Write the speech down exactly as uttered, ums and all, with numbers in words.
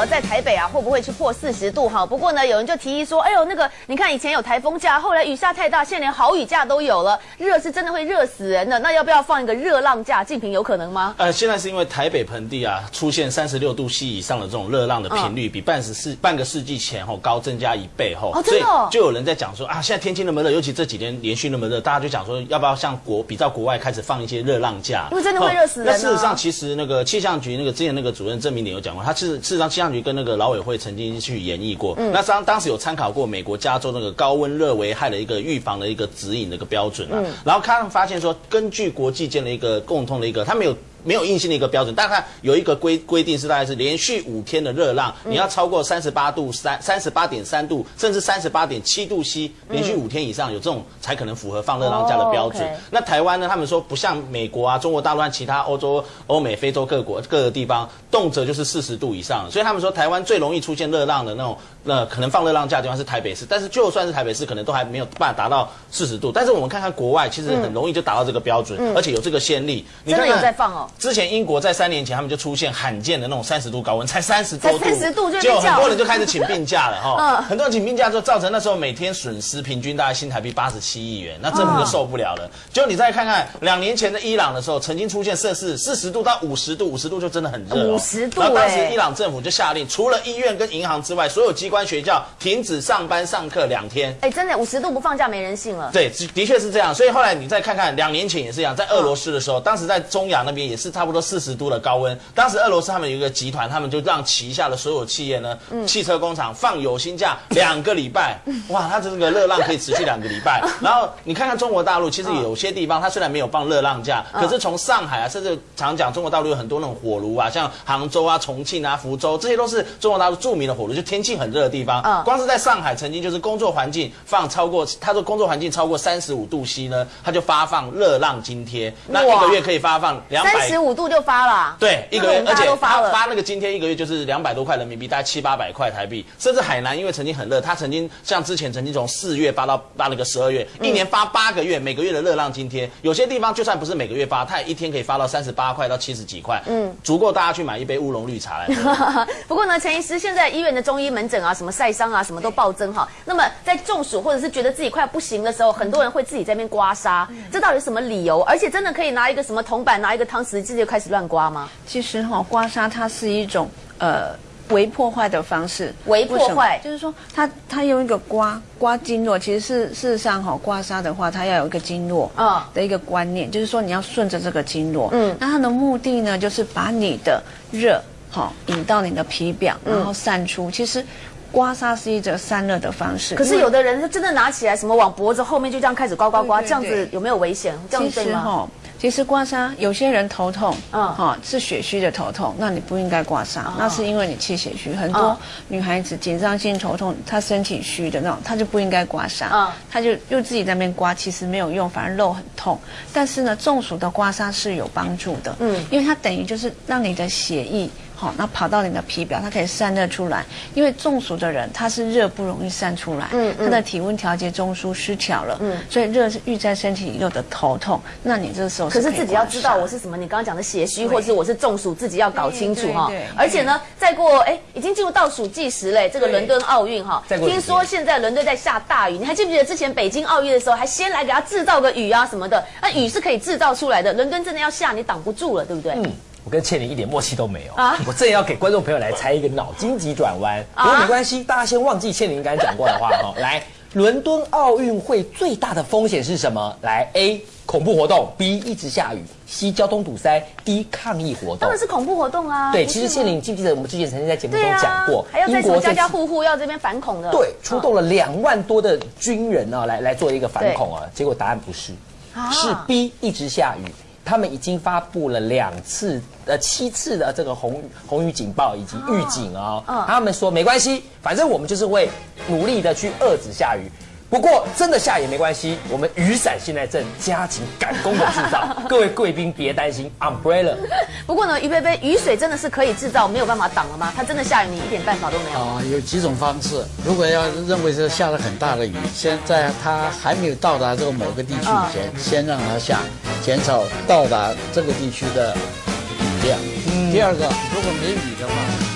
在台北啊会不会去破四十度哈？不过呢，有人就提议说，哎呦，那个你看以前有台风假，后来雨下太大，现在连豪雨假都有了，热是真的会热死人的。那要不要放一个热浪假？敬平有可能吗？ 呃，现在是因为台北盆地啊出现三十六度 C 以上的这种热浪的频率，嗯、比半十世半个世纪前后高增加一倍后， 哦，真的哦， 所以就有人在讲说啊，现在天气那么热，尤其这几天连续那么热，大家就讲说要不要像国比照国外开始放一些热浪假？ 因为真的会热死人、啊。 那事实上，其实那个气象局那个之前那个主任郑明典有讲过，他是事实上气象局跟那个劳委会曾经去研议过，嗯、那当当时有参考过美国加州那个高温热危害的一个预防的一个指引的一个标准啊，嗯、然后他们发现说，根据国际间的一个共通的一个，他们有。没有硬性的一个标准，但它有一个规规定是大概是连续五天的热浪，嗯、你要超过三十八度三三十八点三度，甚至三十八点七度 C， 连续五天以上有这种才可能符合放热浪假的标准。哦 okay、那台湾呢？他们说不像美国啊、中国大陆和其他欧洲、欧美、非洲各国各个地方，动辄就是四十度以上，所以他们说台湾最容易出现热浪的那种，呃，可能放热浪假的地方是台北市，但是就算是台北市，可能都还没有办法达到四十度。但是我们看看国外，其实很容易就达到这个标准，嗯、而且有这个先例。你看看真的有在放哦。 之前英国在三年前，他们就出现罕见的那种三十度高温，才三十多度， 才三十度就结果很多人就开始请病假了哈。 嗯、 很多人请病假之后，造成那时候每天损失平均大概新台币八十七亿元，那政府就受不了了。结果你再看看两年前的伊朗的时候，曾经出现摄氏四十度到五十度，五十度就真的很热、哦。 五十度、欸， 然后当时伊朗政府就下令，除了医院跟银行之外，所有机关学校停止上班上课两天。 哎、欸，真的五十度不放假没人性了。 对，的确是这样。所以后来你再看看，两年前也是一样，在俄罗斯的时候，嗯、当时在中亚那边也是差不多四十度的高温。当时俄罗斯他们有一个集团，他们就让旗下的所有企业呢，嗯、汽车工厂放有薪假两个礼拜。哇，它这个热浪可以持续两个礼拜。然后你看看中国大陆，其实有些地方它虽然没有放热浪假，嗯、可是从上海啊，甚至常讲中国大陆有很多那种火炉啊，像杭州啊、重庆啊、福州，这些都是中国大陆著名的火炉，就天气很热的地方。嗯、光是在上海，曾经就是工作环境放超过，他说工作环境超过三十五度 C 呢，他就发放热浪津贴，那一个月可以发放两百。 三十五度就发了。 对，一个月，而且发发那个津贴一个月就是两百多块人民币，大概七八百块台币。甚至海南因为曾经很热，他曾经像之前曾经从四月发到发那个十二月，一年发八个月，每个月的热浪津贴。有些地方就算不是每个月发，他也一天可以发到三十八块到七十几块，嗯，足够大家去买一杯乌龙绿茶来喝。 不过呢，陈医师，现在医院的中医门诊啊，什么晒伤啊，什么都暴增哈。那么在中暑或者是觉得自己快不行的时候，很多人会自己在那边刮痧，这到底是什么理由？而且真的可以拿一个什么铜板，拿一个汤匙，直接就开始乱刮吗？ 其实哈、哦，刮痧它是一种呃微破坏的方式。 微破坏就是说，它它用一个刮刮经络，其实是事实上哈、哦，刮痧的话，它要有一个经络的一个观念，嗯、就是说你要顺着这个经络。嗯，那它的目的呢，就是把你的热哈、哦、引到你的皮表，然后散出。嗯、其实。刮痧是一种散热的方式， 可是有的人是真的拿起来，什么往脖子后面就这样开始刮刮刮，这样子有没有危险？这样对吗？ 其实刮痧，有些人头痛，嗯，哈、哦，是血虚的头痛，那你不应该刮痧，哦、那是因为你气血虚。很多女孩子紧张性头痛，她身体虚的那种，她就不应该刮痧，嗯，她就又自己在那边刮，其实没有用，反而肉很痛。但是呢，中暑的刮痧是有帮助的，嗯，因为它等于就是让你的血液。好，那跑到你的皮表，它可以散热出来。因为中暑的人，他是热不容易散出来，嗯，他的体温调节中枢失调了，嗯，所以热是郁在身体里头的头痛。那你这时候可是自己要知道我是什么，你刚刚讲的血虚，或是我是中暑，自己要搞清楚哈。而且呢，再过哎，已经进入倒数计时嘞，这个伦敦奥运哈，听说现在伦敦在下大雨，你还记不记得之前北京奥运的时候，还先来给他制造个雨啊什么的？那雨是可以制造出来的，伦敦真的要下，你挡不住了，对不对？嗯。 我跟倩玲一点默契都没有啊！我正要给观众朋友来猜一个脑筋急转弯，不过没关系，大家先忘记倩玲刚才讲过的话哈。来，伦敦奥运会最大的风险是什么？来 ，A 恐怖活动 ，B 一直下雨 ，C 交通堵塞 ，D 抗议活动。 当然是恐怖活动啊！ 对，其实倩玲记不记得我们之前曾经在节目中讲过， 还要在什么家家户户要这边反恐的？ 对，出动了两万多的军人啊，来来做一个反恐啊，结果答案不是，是 B 一直下雨。他们已经发布了两次、呃七次的这个红红雨警报以及预警哦。哦他们说没关系，反正我们就是会努力的去遏制下雨。不过真的下也没关系，我们雨伞现在正加紧赶工的制造，各位贵宾别担心 ，umbrella。 不过呢，于贝贝，雨水真的是可以制造，没有办法挡了吗？它真的下雨，你一点办法都没有啊？有几种方式。如果要认为是下了很大的雨，先在它还没有到达这个某个地区以前，嗯、先让它下，减少到达这个地区的雨量。嗯、第二个，如果没雨的话。